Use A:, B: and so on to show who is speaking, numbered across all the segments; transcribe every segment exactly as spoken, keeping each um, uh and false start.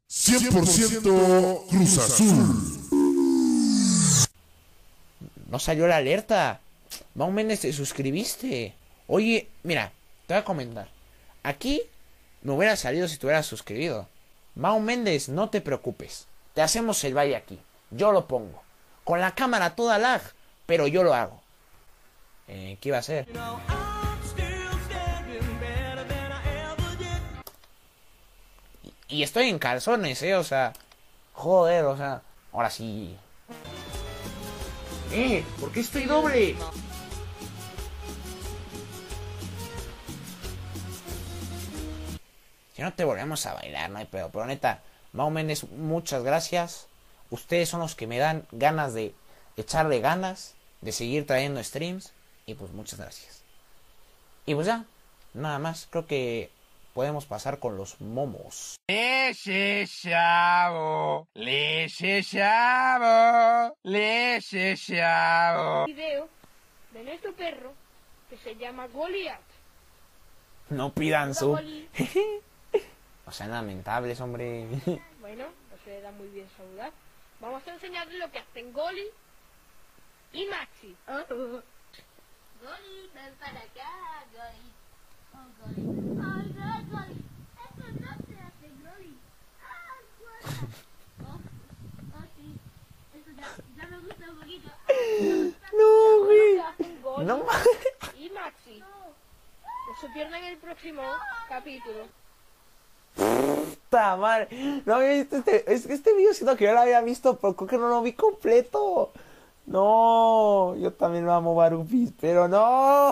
A: cien por ciento Cruz Azul.
B: No salió la alerta. Mau Méndez, te suscribiste. Oye, mira, te voy a comentar. Aquí me hubiera salido si te hubieras suscribido. Mau Méndez, no te preocupes. Te hacemos el baile aquí. Yo lo pongo. Con la cámara toda lag, pero yo lo hago. Eh, ¿Qué iba a hacer? Y, y estoy en calzones, eh, o sea. Joder, o sea. Ahora sí. Eh, ¿por qué estoy doble? Si no te volvemos a bailar, no hay pedo. Pero neta, Mau Méndez, muchas gracias. Ustedes son los que me dan ganas de echarle ganas, de seguir trayendo streams. Y pues muchas gracias. Y pues ya, nada más. Creo que podemos pasar con los momos.
C: Leche chavo, leche chavo, leche chavo.
D: Video de nuestro perro que se llama Goliath.
B: No pidan su...
D: Goli.
B: O sea, lamentables, hombre.
D: Bueno, no se da muy bien saludar. Vamos a enseñarles lo que hacen Goli y Maxi.
E: Goli, ven para acá, Goli. Oh, Goli. Ay, no, Goli. Eso no se hace, Goli. Ay, Goli. Oh, oh, sí. Eso ya, ya me gusta un poquito.
B: No,
D: Lo
B: güey.
D: que hacen Goli
B: No ma-
D: y Maxi. No se pierdan el próximo capítulo.
B: Puta madre. No había visto este. Es que este video siento que yo lo había visto, pero creo que no lo vi completo. No, yo también lo amo Barufis, pero no.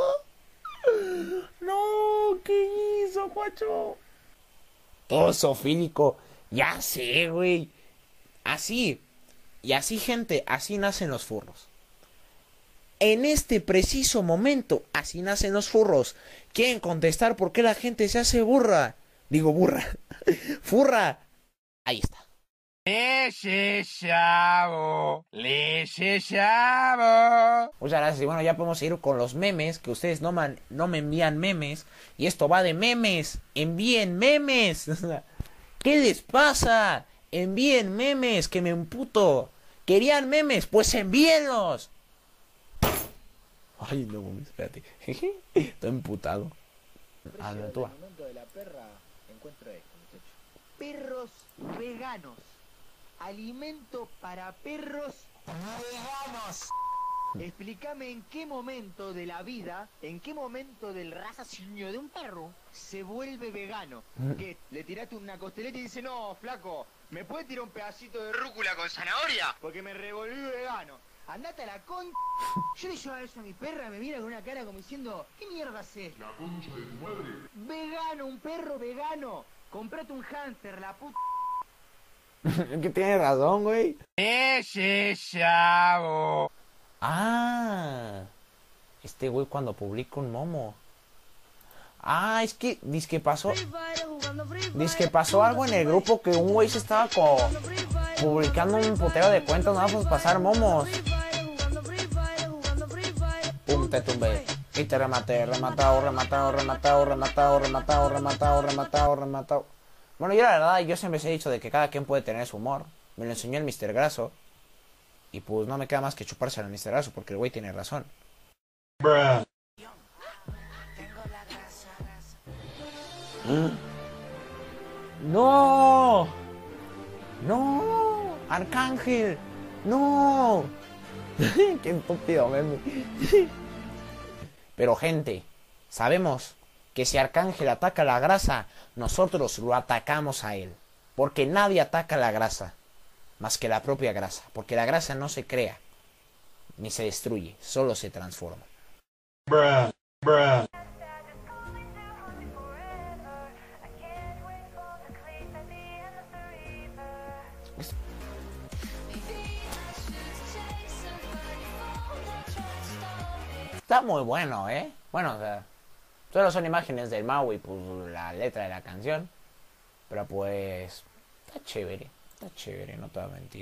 B: No, ¿qué hizo, guacho? Todo sofílico. Ya sé, güey. Así. Y así, gente, así nacen los furros. En este preciso momento, así nacen los furros. ¿Quieren contestar por qué la gente se hace burra? Digo burra. Furra. Ahí está.
C: Leche chavo, leche chavo.
B: Muchas gracias. Y bueno, ya podemos ir con los memes. Que ustedes no, man, no me envían memes. Y esto va de memes. Envíen memes. ¿Qué les pasa? Envíen memes. Que me emputo. ¿Querían memes? Pues envíenlos. Ay, no, espérate. Estoy emputado. Ah, no, tú va.
F: momento de la perra encuentro esto, muchachos. Perros veganos. Alimento para perros veganos. Explícame en qué momento de la vida, en qué momento del raciocinio de un perro se vuelve vegano. Que le tiraste una costeleta y dice, no, flaco, ¿me puedes tirar un pedacito de rúcula con zanahoria? Porque me revolví vegano. Andate a la con... Yo le llevo eso a mi perra, me mira con una cara como diciendo, ¿qué mierda haces?
A: La concha de tu madre.
F: Vegano, un perro vegano. Comprate un hámster, la puta.
B: Que tiene razón, güey.
C: Leche chavo.
B: Ah. Este güey cuando publica un momo. Ah, es que dice que pasó. Dice que pasó algo en el grupo que un güey se estaba co publicando un putero de cuentas nada más pasar momos. Pum, te tumbé. Y te rematé, rematado, rematado, rematado, rematado, rematado, rematado, rematado, rematado. Bueno, yo la verdad, yo siempre he dicho de que cada quien puede tener su humor. Me lo enseñó el mister Graso. Y pues no me queda más que chuparse al mister Graso porque el güey tiene razón.
A: Bruh.
B: ¡No! ¡No! ¡Arcángel! ¡No! ¡Qué estúpido meme! Pero gente, sabemos que si Arcángel ataca la grasa, nosotros lo atacamos a él. Porque nadie ataca la grasa, más que la propia grasa. Porque la grasa no se crea, ni se destruye, solo se transforma.
A: Bruh. Bruh.
B: Está muy bueno, ¿eh? Bueno, o sea, solo son imágenes del Mau y pues la letra de la canción. Pero pues, está chévere, está chévere, no te voy a mentir.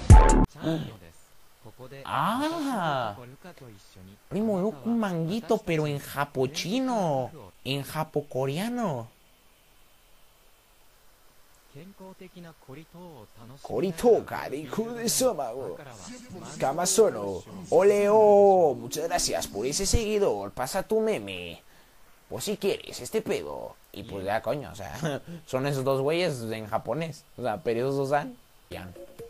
B: Ah, primo, loco, un manguito, pero en japochino, en japocoreano. Corito, carico de estómago. Camasono. Oleo. Muchas gracias por ese seguidor. Pasa tu meme. Pues si quieres, este pedo. Y pues ya, coño, o sea, son esos dos güeyes en japonés. O sea, pero esos dos dan. Ya.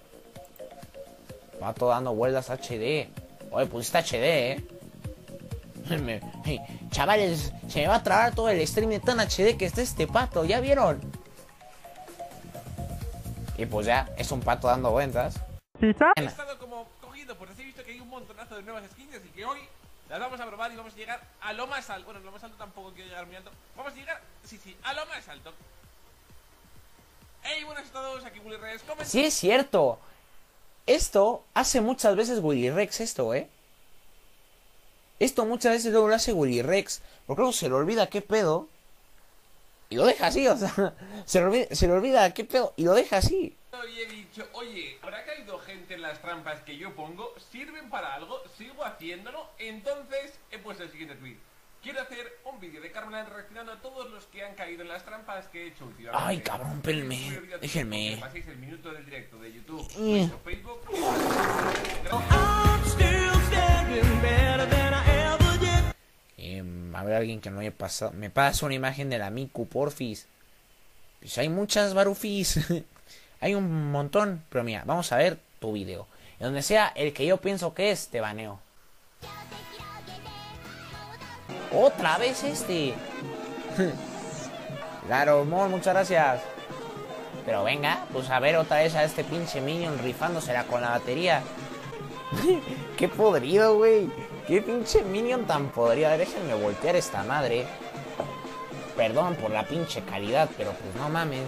B: Va todo dando vueltas H D. Oye, pues está H D, eh. Me, hey, chavales, se me va a trabar todo el stream de tan H D que está este pato, ¿ya vieron? Y pues ya, es un pato dando vueltas.
G: He estado como cogido, pues he visto que hay un montonazo de nuevas skins, así que hoy las vamos a probar y vamos a llegar a lo más alto. Bueno, lo más alto tampoco quiero llegar muy alto. Vamos a llegar, sí, sí, a lo más alto. Hey, buenas a todos, aquí Willy Rex.
B: Sí, es cierto. Esto hace muchas veces Willy Rex, esto, ¿eh? Esto muchas veces luego lo hace Willy Rex. Porque luego se le olvida qué pedo. Y lo deja así, o sea. Se le olvida, se le olvida qué pedo y lo deja así.
G: Y he dicho, oye, ¿habrá caído gente en las trampas que yo pongo? ¿Sirven para algo? ¿Sigo haciéndolo? Entonces he puesto el siguiente tweet. Quiero hacer un vídeo de Carmelan reaccionando a todos los que han caído en las trampas que he hecho últimamente.
B: Ay, cabrón, pelme. Déjenme.
G: Que paséis el minuto del directo de YouTube,
B: Mm.
G: o Facebook.
B: Eh, a ver, alguien que no haya pasado. Me pasa una imagen de la Miku, porfis. Pues hay muchas barufis. Hay un montón. Pero mira, vamos a ver tu video. En donde sea el que yo pienso que es, te baneo. Otra vez este. Claro, Mon, muchas gracias. Pero venga, pues a ver otra vez a este pinche minion rifándosela con la batería. Qué podrido, güey. Qué pinche minion tan podrido. A ver, déjenme voltear esta madre. Perdón por la pinche calidad, pero pues no mames.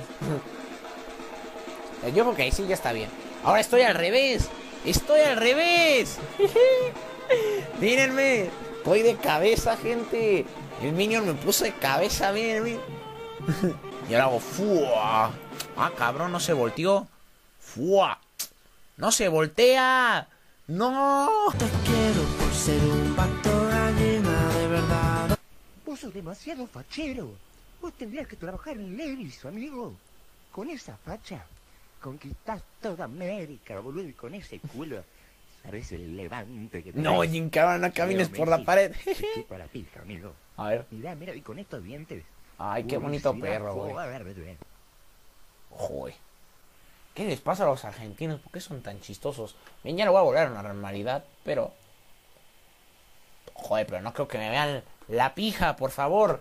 B: Yo creo que ahí sí ya está bien. Ahora estoy al revés. Estoy al revés. Mírenme. Estoy de cabeza, gente. El minion me puso de cabeza, miren. Y ahora hago ¡fua! Ah, cabrón, no se volteó. ¡Fua! ¡No se voltea! ¡No!
H: Te quiero por ser un pato gallina de verdad.
F: Vos sos demasiado fachero. Vos tendrías que trabajar en Levi's, amigo. Con esa facha, conquistás toda América, boludo, y con ese culo. ¿Sabes el levante que te
B: No,
F: das?
B: Jim, cabrón, no camines
F: Leo
B: por la
F: Messi,
B: pared.
F: te chupa la pija, amigo.
B: A ver.
F: Mirá, mira, y con estos dientes.
B: Ay, qué bonito
F: Publicidad,
B: perro, güey.
F: joder, bebé.
B: Joder. ¿Qué les pasa a los argentinos? ¿Por qué son tan chistosos? Bien, ya lo voy a volver a una normalidad, pero... Joder, pero no creo que me vean la pija, por favor.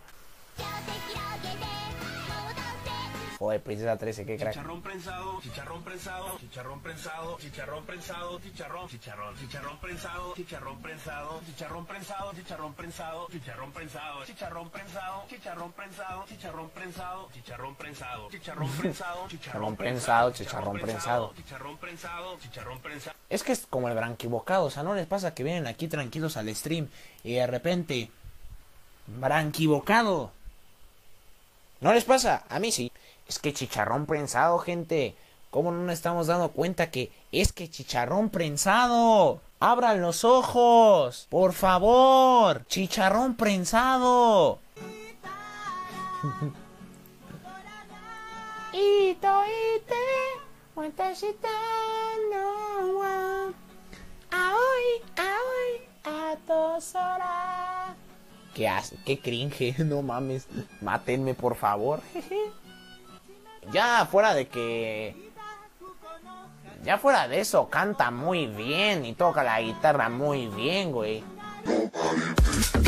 B: Joder, Princesa trece, qué crack.
I: Chicharrón prensado, chicharrón prensado, chicharrón prensado, chicharrón prensado, chicharrón, chicharrón, chicharrón prensado, chicharrón prensado, chicharrón prensado, chicharrón prensado, chicharrón prensado, chicharrón prensado, chicharrón prensado, chicharrón prensado, chicharrón prensado, chicharrón prensado,
B: Chicharrón prensado, chicharrón prensado.
I: chicharrón prensado, chicharrón prensado.
B: Es que es como el branquibocado, o sea, ¿no les pasa que vienen aquí tranquilos al stream y de repente... branquibocado? ¿No les pasa? A mí sí. Es que chicharrón prensado, gente. ¿Cómo no nos estamos dando cuenta que es que chicharrón prensado? ¡Abran los ojos! ¡Por favor! ¡Chicharrón prensado! Ito ite, watashita no wa aoi aoi atosora. Qué as qué cringe, no mames. Mátenme, por favor. Ya fuera de que... Ya fuera de eso, canta muy bien y toca la guitarra muy bien, güey.